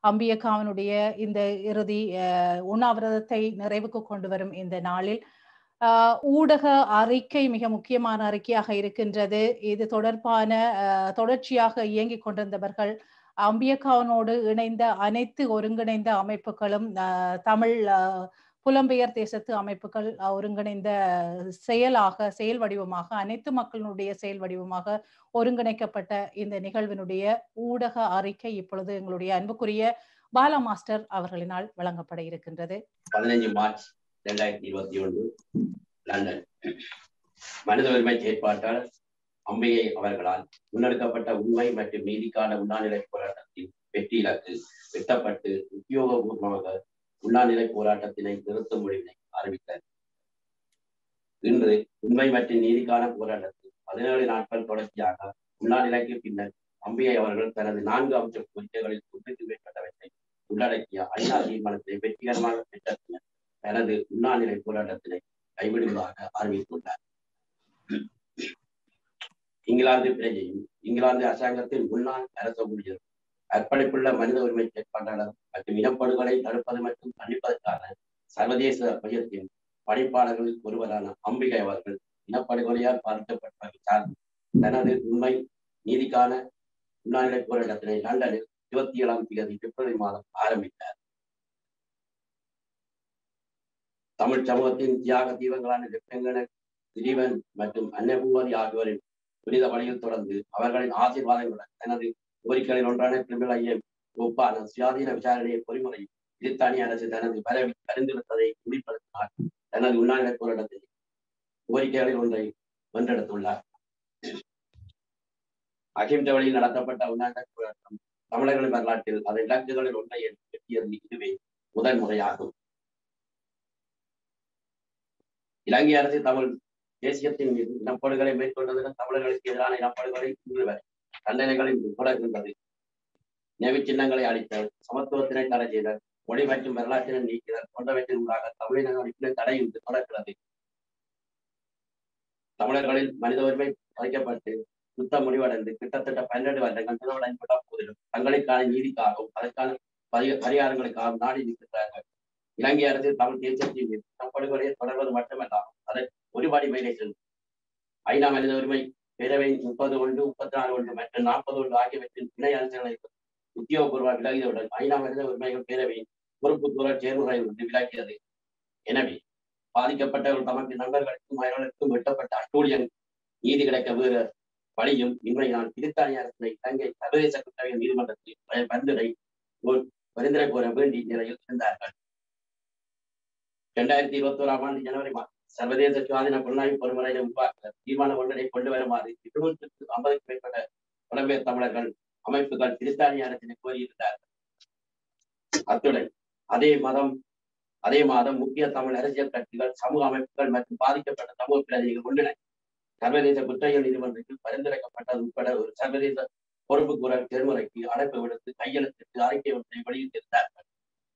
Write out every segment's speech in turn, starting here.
அம்பியக்காவனுடைய இந்த இறுதி உண்ணாவிரதத்தை நிறைவுக்கு கொண்டு வரும் இந்த நாளில் ஊடக அறிக்கை மிக முக்கியமான அறிக்கையாக இருக்கின்றது. இது தொடர்பான தொடர்ச்சியாக இயங்கிக் கொண்டிருந்தவர்கள், அம்பியக்காவனோடு இணைந்த அனைத்து ஒருங்கிணைந்த அமைப்புகளும், தமிழ் புலம்பெயர் தேசத்து அமைப்புகள் ஒருங்கிணைந்த செயல் வடிவமாக, அனைத்து மக்களுடைய செயல் வடிவமாக ஒருங்கிணைக்கப்பட்ட இந்த நிகழ்வினுடைய ஊடக அறிக்கை இப்பொழுது எங்களுடைய அன்புக்குரிய பாலா மாஸ்டர் அவர்களினால் வழங்கப்பட இருக்கின்றது. 15 மார்ச் 2021 லண்டன். மனித உரிமை செயற்பாட்டாளர் அம்பிகை அவர்களால் முன்னெடுக்கப்பட்ட உண்மை மற்றும் நீதிக்கான உண்ணாநிலை போராட்டத்தின் வெற்றி இலக்கு வெட்டப்பட்டு உத்தியோகபூர்வமாக உண்ணாநிலை போராட்டத்தினை நிறுத்தும் முடிவினை அறிவித்தார். இன்று உண்மை மற்றும் நீதிக்கான போராட்டத்தில் 17 நாட்கள் தொடர்ச்சியாக உண்ணாநிலைக்கு பின்னர் அம்பிகை அவர்கள் தனது 4 அம்ச கோரிக்கைகளில் 100க்கும் மேற்பட்டவற்றை உள்ளடக்கிய ஐநா தீர்மானத்தை வெற்றிகரமாக பெற்ற பின்னர் தனது உண்ணாநிலை போராட்டத்தினை கைவிடுவதாக அறிவித்துள்ளார். இங்கிலாந்து பிரஜையும் இங்கிலாந்து அரசாங்கத்தின் முன்னாள் அரச ஊழியர் அர்ப்பணிப்புள்ள மனித உரிமை செயற்பாட்டாளர் மற்றும் இனப்படுகொலை தடுப்பது மற்றும் தண்டிப்பதற்கான சர்வதேச மையத்தின் பணிப்பாளர்களில் ஒருவரான அம்பிகை அவர்கள் இனப்படுகொலையால் பாதிக்கப்பட்டவர்கள் சார்ந்து தனது உண்மை நீதிக்கான உண்ணாநிலை போராட்டத்தினை லண்டனில் 27ஆம் தேதி பிப்ரவரி மாதம் ஆரம்பித்தார். தமிழ் சமூகத்தின் தியாக தீபங்களான வெப்பங்கன திலீபன் மற்றும் அன்னபூவதி ஆகியோரின் புனித வழியில் தொடர்ந்து அவர்களின் ஆசீர்வாதங்களுடன் தனது கோரிக்கைகளில் ஒன்றான கிரிமினல் ஒப்பான சுயாதீன விசாரணையை பொறிமுறை பிரித்தானிய அரசு தனது பரிந்துரைத்ததை முடிப்படுத்தினார். தனது உண்ணாநிலை போராட்டத்தை கோரிக்கைகளில் ஒன்றை வென்றெடுத்துள்ளார். அகிம்சை வழியில் நடத்தப்பட்ட உண்ணாநிலை போராட்டம் தமிழர்களின் வரலாற்றில் அதன் இலக்குகளில் ஒன்றை எட்டியது இதுவே முதல் முறையாகும். இலங்கை அரசு தமிழ் தேசியத்தின் மீது இனப்படுகொலை மேற்கொண்டதுடன் தமிழர்களுக்கு எதிரான இனப்படுகொலை தண்டனைகளின் தொடர்கின்றது. நினைவு சின்னங்களை அளித்தல், சமத்துவத்தினை தடை செய்தல், மொழி மற்றும் வரலாற்றினை நீக்குதல் போன்றவற்றின் ஊடாக தமிழின தடையின்றி தொடர்கிறது. தமிழர்களின் மனித உரிமை பறிக்கப்பட்டு யுத்தம் முடிவடைந்து கிட்டத்தட்ட 12 வருடங்கள் நிறைவடைந்துள்ள போதிலும் தங்களுக்கான நீதிக்காகவும் அதற்கான பரிகாரங்களுக்காகவும் நாடி நிற்கின்றார்கள். இலங்கை அரசு தமிழ் தேசியத்தின் மீது இனப்படுகொலையை தொடர்வது மட்டுமல்லாமல் அதை ஒருபாடி வைலேஷன் ஐநா மனித உரிமை பேரவை 30 34 மற்றும் 40 ஆகியவற்றின் இணை அனுசரணை உத்தியோகபூர்வ விலகியவுடன் ஐநா மனித உரிமைகள் பேரவையின் பொறுப்புக்கூற செயல்முறை விலகியது. எனவே பாதிக்கப்பட்டவர்கள் தமக்கு நண்பர்களுக்கும் அவர்களுக்கும் வெட்டப்பட்ட அட்டூழியம் நீதி கிடைக்க வேறு வழியும் இன்மையினால் பிரித்தானிய அரசை இலங்கை சர்வதேச குற்றவியல் நீதிமன்றத்தில் பரிந்துரை கோர வேண்டிய நிலையில் இருந்தார்கள். 2021ஆம் ஆண்டு ஜனவரி மாதம் சர்வதேச சுயாதீன புலனாய்வு பொறுமுறையை உருவாக்க தீர்மானம் ஒன்றினை கொண்டு வருமாறு 250க்கும் மேற்பட்ட புலம்பெயர் தமிழர்கள் அமைப்புகள் பிரித்தானிய அரசினை கோரியிருந்தார்கள். அத்துடன் அதே மாதம் முக்கிய தமிழ் அரசியல் கட்சிகள், சமூக அமைப்புகள் மற்றும் பாதிக்கப்பட்ட சமூக பிரதிநிதிகள் ஒன்றினை சர்வதேச குற்றவியல் நீதிமன்றத்தில் பரிந்துரைக்கப்பட்டது உட்பட ஒரு சர்வதேச பொறுப்பு கூறல் செயல்முறைக்கு அழைப்பு விடுத்து கையெழுத்திட்டு அறிக்கை ஒன்றை வெளியிட்டிருந்தார்கள்.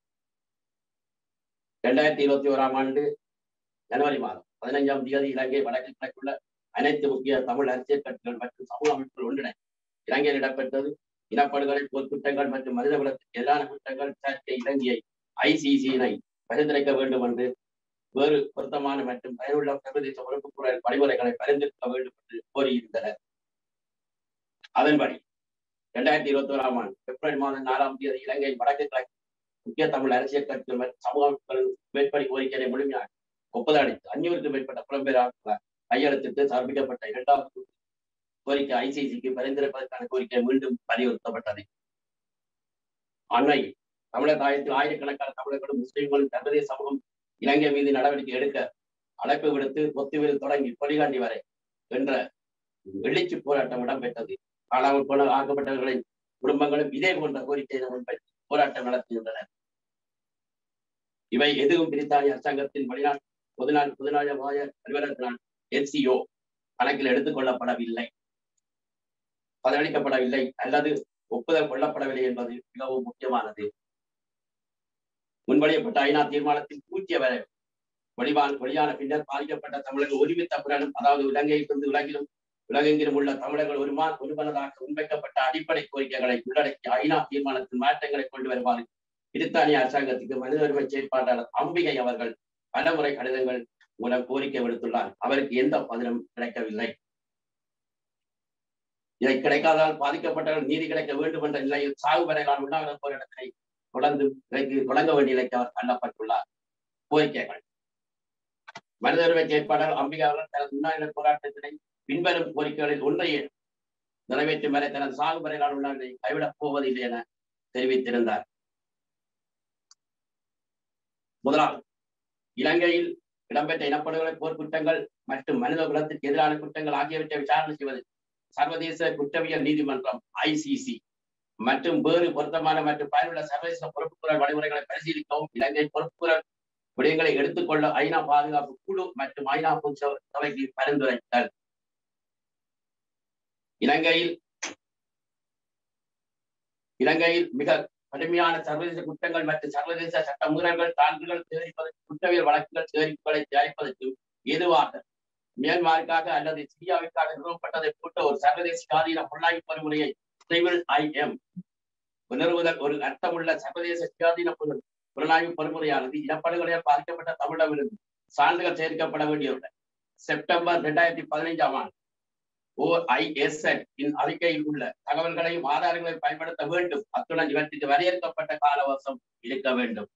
2021ஆம் ஆண்டு ஜனவரி மாதம் 15ஆம் தேதி இலங்கை வடக்கு கிழக்குள்ள அனைத்து முக்கிய தமிழ் அரசியல் கட்சிகள் மற்றும் சமூக அமைப்புகள் ஒன்றினை இலங்கையில் இடம்பெற்றது இனப்படுகொலை, போர்க்குற்றங்கள் மற்றும் மனிதகுலத்துக்கு எதிரான குற்றங்கள் விசாரிக்க இலங்கையை ICC-னை பரிந்துரைக்க வேண்டும் என்று வேறு பொருத்தமான மற்றும் பயனுள்ள சர்வதேச பொறுப்பு கூறல் வழிமுறைகளை பரிந்துரைக்க வேண்டும் என்று கோரியிருந்தனர். அதன்படி 2021ஆம் ஆண்டு பிப்ரவரி மாதம் 4ஆம் தேதி இலங்கை வடக்கு கிழக்கு முக்கிய தமிழ் அரசியல் கட்சிகள் மற்றும் சமூக அமைப்புகள் மேற்படி கோரிக்கையை முழுமையாக ஒப்புதல் அளித்து 500க்கும் மேற்பட்ட புலம்பெயர் கையெழுத்திட்டு சமர்ப்பிக்கப்பட்ட 2வது கோரிக்கை ICC-க்கு பரிந்துரைப்பதற்கான கோரிக்கை மீண்டும் வலியுறுத்தப்பட்டது. அண்மையில் தமிழர் தாயத்தில் ஆயிரக்கணக்கான தமிழர்களும் முஸ்லிம்களும் சர்வதேச சமூகம் இலங்கை மீது நடவடிக்கை எடுக்க அழைப்பு விடுத்து பொத்துவில் தொடங்கி பொலிகாண்டி வரை என்ற எழுச்சி போராட்டம் இடம்பெற்றது. காணாமல் போன ஆக்கப்பட்டவர்களின் குடும்பங்களும் இதே போன்ற கோரிக்கையை முன்வைத்து போராட்டம் நடத்துகின்றனர். இவை எதுவும் பிரித்தானிய அரசாங்கத்தின் பொதுநாயக அலுவலகத்தினால் NCO கணக்கில் எடுத்துக் கொள்ளப்படவில்லை, பதிலளிக்கப்படவில்லை அல்லது ஒப்புதல் கொள்ளப்படவில்லை என்பது மிகவும் முக்கியமானது. முன்வழியப்பட்ட ஐநா தீர்மானத்தின் பூஜ்ய வெளியான பின்னர் பாதிக்கப்பட்ட தமிழர்கள் ஒருமித்த புலனும், அதாவது இலங்கையிலிருந்து உலகிலும் உலகெங்கிலும் உள்ள தமிழர்கள் ஒருமனதாக முன்வைக்கப்பட்ட அடிப்படை கோரிக்கைகளை உள்ளடக்கி ஐநா தீர்மானத்தின் மாற்றங்களை கொண்டு வருவார் பிரித்தானிய அரசாங்கத்துக்கு மனித உரிமை செயற்பாட்டாளர் அம்பிகை அவர்கள் பலமுறை கடிதங்கள் மூலம் கோரிக்கை விடுத்துள்ளார். அவருக்கு எந்த பதிலும் கிடைக்கவில்லை. இதை கிடைக்காதால் பாதிக்கப்பட்டவர்கள் நீதி கிடைக்க வேண்டும் என்ற நிலையில் சாகு வரையிலான உண்ணாவிரத போராட்டத்தை தொடங்க வேண்டிய நிலைக்கு அவர் தள்ளப்பட்டுள்ளார். கோரிக்கைகள் மனித உரிமை செயற்பாளர் அம்பிகை அவர்கள் தனது உண்ணாவிரத போராட்டத்தினை பின்வரும் கோரிக்கைகளில் ஒன்றையே நிறைவேற்றும் வரை தனது சாகு வரையிலான உண்ணாவிரதை கைவிடப் போவதில்லை என தெரிவித்திருந்தார். முதலாவது, இலங்கையில் இடம்பெற்ற இனப்படுகொலை, போர் குற்றங்கள் மற்றும் மனித குலத்திற்கு எதிரான குற்றங்கள் ஆகியவற்றை விசாரணை செய்வது சர்வதேச குற்றவியல் நீதிமன்றம் ICC மற்றும் வேறு பொருத்தமான மற்றும் பயனுள்ள சர்வதேச பொறுப்புக்குரல் வழிமுறைகளை பரிசீலிக்கவும் இலங்கை பொறுப்புக்குரல் விடயங்களை எடுத்துக்கொள்ள ஐநா பாதுகாப்பு குழு மற்றும் ஐநா சபைக்கு பரிந்துரைத்தல். இலங்கையில் மிக கடுமையான சர்வதேச குற்றங்கள் மற்றும் சர்வதேச சட்ட மீறல்கள் சான்றுகள் சேகரிப்பதற்கு குற்றவியல் வழக்குகள் சேகரிப்புகளை தயாரிப்பதற்கு ஏதுவாக மியான்மருக்காக அல்லது சிரியாவிற்காக நிறுவப்பட்டதை போன்ற ஒரு சர்வதேச சுயாதீன புலனாய்வு பொறிமுறையை நிறுவுதல் ஒரு அர்த்தமுள்ள சர்வதேச சுயாதீன புலனாய்வு பொறிமுறையானது இனப்படுகொலையால் பாதிக்கப்பட்ட தமிழகமிருந்து சான்றுகள் சேர்க்கப்பட வேண்டியுள்ளன. செப்டம்பர் 2015 OISN அறிக்கையில் உள்ள தகவல்களையும் ஆதாரங்களையும் பயன்படுத்த வேண்டும். அத்துடன் இவற்றுக்கு வரையறுக்கப்பட்ட காலவசம் இருக்க வேண்டும்.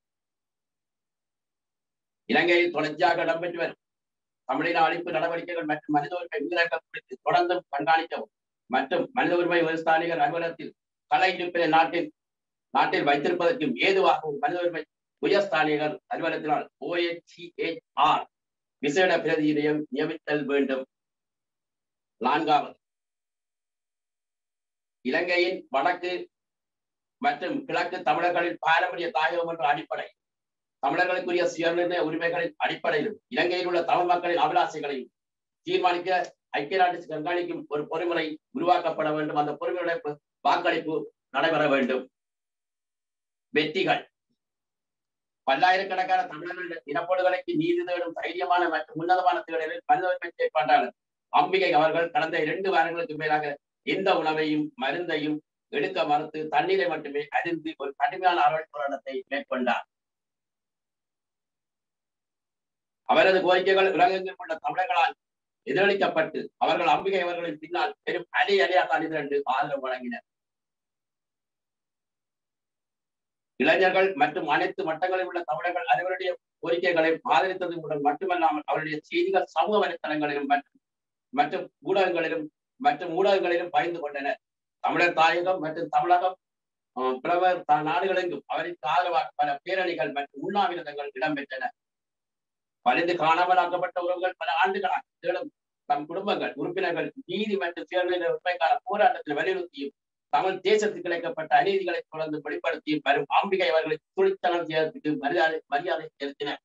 இலங்கையில் தொடர்ச்சியாக இடம்பெற்று வரும் தமிழின அழிப்பு நடவடிக்கைகள் மற்றும் மனித உரிமை மீறல்கள் குறித்து தொடர்ந்து கண்காணிக்கவும் மற்றும் மனித உரிமை விவசாயிகள் அலுவலகத்தில் கலை இருப்பினை நாட்டில் வைத்திருப்பதற்கும் ஏதுவாகவும் மனித உரிமை உயர்ஸ்தானிகர் அலுவலகத்தினால் OHCHR விசேட பிரதிநிதியை நியமித்தல் வேண்டும். நான்காவது, இலங்கையின் வடக்கு மற்றும் கிழக்கு தமிழர்களின் பாரம்பரிய தாயகம் என்ற அடிப்படை தமிழர்களுக்குரிய சுயநிர்ணய உரிமைகளின் அடிப்படையிலும் இலங்கையில் உள்ள தமிழ் மக்களின் அபிலாசைகளையும் தீர்மானிக்க ஐக்கிய நாட்டு கண்காணிக்கும் ஒரு பொறிமுறை உருவாக்கப்பட வேண்டும். அந்த பொறிமுறை வாக்களிப்பு நடைபெற வேண்டும். வெற்றிகள் பல்லாயிரக்கணக்கான தமிழர்கள் இனப்படுகொலைக்கு நீதி தேடும் தைரியமான மற்றும் உன்னதமான தேடலில் மனித உரிமை செயற்பாட்டாளர் அம்பிகை அவர்கள் கடந்த 2 வாரங்களுக்கு மேலாக எந்த உணவையும் மருந்தையும் எடுக்க மறுத்து தண்ணீரை மட்டுமே அறிந்து ஒரு கடுமையான அறவழி போராட்டத்தை மேற்கொண்டார். அவரது கோரிக்கைகள் உலகெங்கிலும் உள்ள தமிழர்களால் எதிரொலிக்கப்பட்டு அவர்கள் அம்பிகை அவர்களின் பின்னால் பெரும் அலையாக அணிதிரண்டு ஆதரவு வழங்கினர். இளைஞர்கள் மற்றும் அனைத்து மட்டங்களில் உள்ள தமிழர்கள் அனைவருடைய கோரிக்கைகளை ஆதரித்தது மூலம் மட்டுமல்லாமல் அவருடைய செய்திகள் சமூக வலைத்தளங்களிலும் மற்றும் ஊடகங்களிலும் பகிர்ந்து கொண்டனர். தமிழர் தாயகம் மற்றும் தமிழகம் பிளவர் நாடுகளெங்கும் அவருக்கு ஆதரவாக பல பேரணிகள் மற்றும் உண்ணாவிரதங்கள் இடம்பெற்றன. பலிந்து காணாமலாக்கப்பட்ட உறவுகள் பல ஆண்டுகளாக தேடும் தம் குடும்பங்கள் உறுப்பினர்கள் நீதி மற்றும் சுயநிர்ணய உரிமைக்கான போராட்டத்தில் வலியுறுத்தியும் தமிழ் தேசத்துக்கு இழைக்கப்பட்ட அநீதிகளை தொடர்ந்து வெளிப்படுத்தியும் வரும் அம்பிகை அவர்களை துணித்தனம் செய்வதற்கு மரியாதை செலுத்தினர்.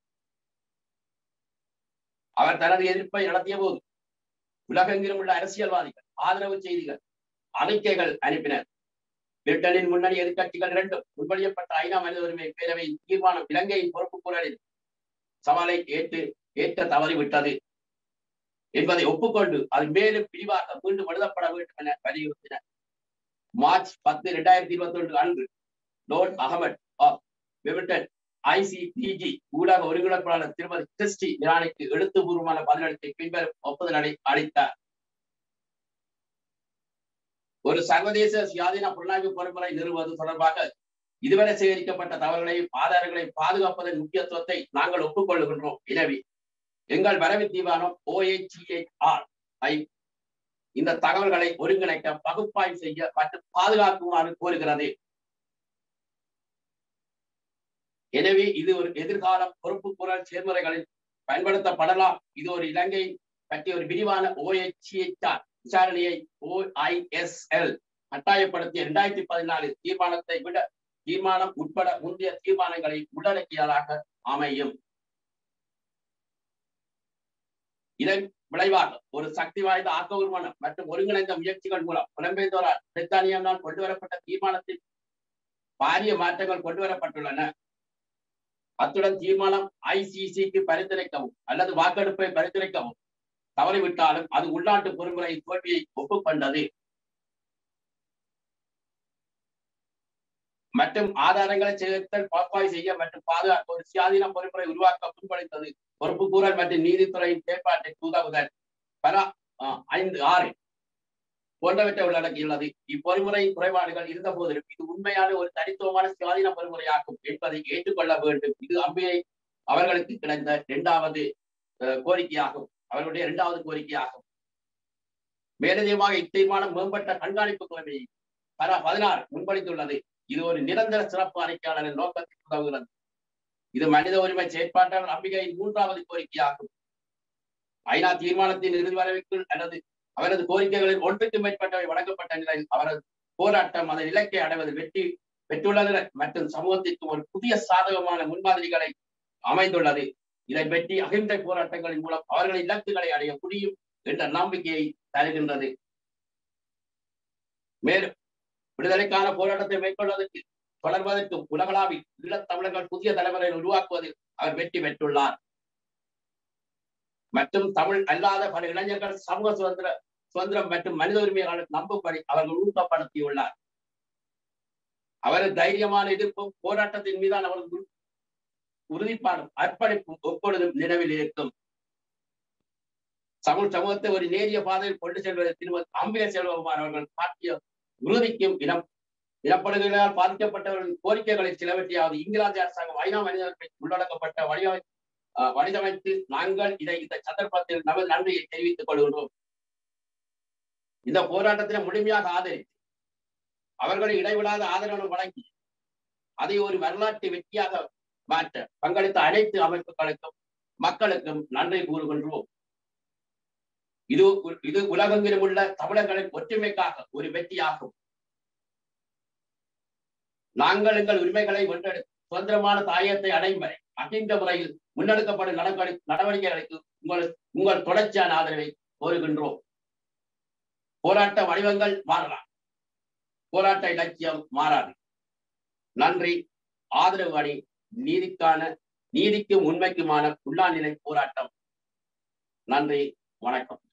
அவர் தனது எதிர்ப்பை நடத்திய போது உலகெங்கிலும் உள்ள அரசியல்வாதிகள் ஆதரவு செய்திகள் அறிக்கைகள் அனுப்பினர். பிரிட்டனின் முன்னணி எதிர்கட்சிகள் 2 முன்மொழியப்பட்ட ஐநா மனித உரிமை பேரவையின் தீர்மானம் இலங்கையின் பொறுப்புக்கூறலில் சவாலை ஏற்க தவறிவிட்டது என்பதை ஒப்புக்கொண்டு அது மேலும் விரிவாக மீண்டும் எழுதப்பட வேண்டும் என வலியுறுத்தினர். மார்ச் 10, 2021 அன்று லோர்ட் அகமட் ஆஃப் விவிட்டன் ICPG ஊடக ஒருங்கிணைப்பாளர் திருமதி கிறிஸ்டி இரானிக்கு எழுத்துப்பூர்வமான பதிலளித்தை பின்வரும் ஒப்புதலை அளித்தார். ஒரு சர்வதேச சுயாதீன புலனாய்வு பொறிமுறை நிறுவுவது தொடர்பாக இதுவரை சேகரிக்கப்பட்ட தகவல்களையும் ஆதாரங்களையும் பாதுகாப்பதன் முக்கியத்துவத்தை நாங்கள் ஒப்புக்கொள்ளுகின்றோம். எனவே எங்கள் வரவு தீர்மானம் OHCHR இந்த தகவல்களை ஒருங்கிணைக்க பகுப்பாய்வு செய்ய மற்றும் பாதுகாக்குமாறு கோருகிறது. எனவே இது ஒரு எதிர்கால பொறுப்புக்கூறல் செயல்முறைகளில் பயன்படுத்தப்படலாம். இது ஒரு இலங்கை பற்றிய ஒரு விரிவான OHCHR விசாரணையை OISL கட்டாயப்படுத்திய 2014 தீர்மானம் உட்பட முந்தைய தீர்மானங்களை உள்ளடக்கியதாக அமையும். இதன் விளைவாக ஒரு சக்தி வாய்ந்த ஆக்கபூர்வமான மற்றும் ஒருங்கிணைந்த முயற்சிகள் மூலம் புலம்பெயர்ந்தோரால் பிரித்தானியாவினால் கொண்டுவரப்பட்ட தீர்மானத்தில் பாரிய மாற்றங்கள் கொண்டுவரப்பட்டுள்ளன. அத்துடன் தீர்மானம் ICCக்கு பரிந்துரைக்கவும் அல்லது வாக்கெடுப்பை பரிந்துரைக்கவும் தவறிவிட்டாலும் அது உள்நாட்டு பொறுமுறை தோல்வியை ஒப்புக்கொண்டது மற்றும் ஆதாரங்களை சேகரித்தல் பகுப்பாய்வு செய்ய மற்றும் பாதுகாக்க ஒரு சுயாதீன பொறுப்புரை உருவாக்க முன்மொழிந்தது. பொறுப்பு கூறல் மற்றும் நீதித்துறையின் செயற்பாட்டை உதவுதல் பல 5-6 போன்றவற்றை உள்ளடக்கியுள்ளது. இப்பொறிமுறையின் குறைபாடுகள் இருந்த போதிலும் இது உண்மையான ஒரு தனித்துவமான சுயாதீன பொறிமுறையாகும் என்பதை ஏற்றுக்கொள்ள வேண்டும். இது அம்பிகை அவர்களுக்கு கிடைத்த 2வது கோரிக்கையாகும், அவர்களுடைய 2வது கோரிக்கையாகும். மேலதிகமாக இத்தீர்மானம் மேம்பட்ட கண்காணிப்பு முறைமையை 16 முன்மொழிந்துள்ளது. இது ஒரு நிரந்தர சிறப்பு அறிக்கையாளரின் நோக்கத்திற்கு உதவுகிறது. இது மனித உரிமை செயற்பாட்டாளர் அம்பிகையின் 3வது கோரிக்கையாகும். ஐநா தீர்மானத்தின் இறுதி வரவிற்குள் அல்லது அவரது கோரிக்கைகளில் ஒன்றுக்கு மேற்பட்டவை வழங்கப்பட்ட நிலையில் அவரது போராட்டம் அதன் இலக்கை அடைவது வெற்றி பெற்றுள்ளனர் மற்றும் சமூகத்திற்கு ஒரு புதிய சாதகமான முன்மாதிரிகளை அமைந்துள்ளது. இதை வெற்றி அகிம்சை போராட்டங்களின் மூலம் அவர்களின் இலக்குகளை அடைய முடியும் என்ற நம்பிக்கையை தருகின்றது. மேலும் விடுதலைக்கான போராட்டத்தை மேற்கொள்வதற்கு தொடர்வதற்கு உலகளாவில் ஈழத் தமிழர்கள் புதிய தலைவரை உருவாக்குவதில் அவர் வெற்றி பெற்றுள்ளார் மற்றும் தமிழ் அல்லாத பல இளைஞர்கள் சமூக சுதந்திரம் மற்றும் மனித உரிமைகளை நம்பும்படி அவர்கள் ஊக்கப்படுத்தியுள்ளார். அவரது தைரியமான எதிர்ப்பும் போராட்டத்தின் மீதான அவரது உறுதிப்பாடும் அர்ப்பணிப்பும் எப்பொழுதும் நினைவில் இருக்கும். சமூகத்தை ஒரு நேரிய பாதையில் கொண்டு செல்வதை திருமதி அம்பிகை செல்வகுமார் அவர்கள் காட்டிய உறுதிக்கும் இனப்படுகொலையால் பாதிக்கப்பட்டவர்களின் கோரிக்கைகளை சிலவற்றையாவது இங்கிலாந்து அரசாங்கம் ஐநா மனிதர்களை உள்ளடக்கப்பட்ட வடிவமைத்து நாங்கள் இந்த சந்தர்ப்பத்தில் நமது நன்றியை தெரிவித்துக் கொள்கின்றோம். இந்த போராட்டத்தினை முழுமையாக ஆதரித்து அவர்களை இடைவிடாத ஆதரவு வழங்கி அதை ஒரு வரலாற்று வெற்றியாக மாற்ற பங்களித்த அனைத்து அமைப்புகளுக்கும் மக்களுக்கும் நன்றி கூறுகின்றோம். இது உலகெங்கிலும் உள்ள தமிழர்களின் ஒற்றுமைக்காக ஒரு வெற்றியாகும். நாங்கள் எங்கள் உரிமைகளை வென்றெடுத்து சுதந்திரமான தாயத்தை அடையும் வரை அகிம்சை முறையில் முன்னெடுக்கப்படும் நடவடிக்கைகளுக்கு உங்கள் தொடர்ச்சியான ஆதரவை கோருகின்றோம். போராட்ட வடிவங்கள் மாறலாம், போராட்ட இலட்சியம் மாறாது. நன்றி. ஆதரவு அணி நீதிக்கும் உண்மைக்குமான உள்ளாநிலை போராட்டம். நன்றி, வணக்கம்.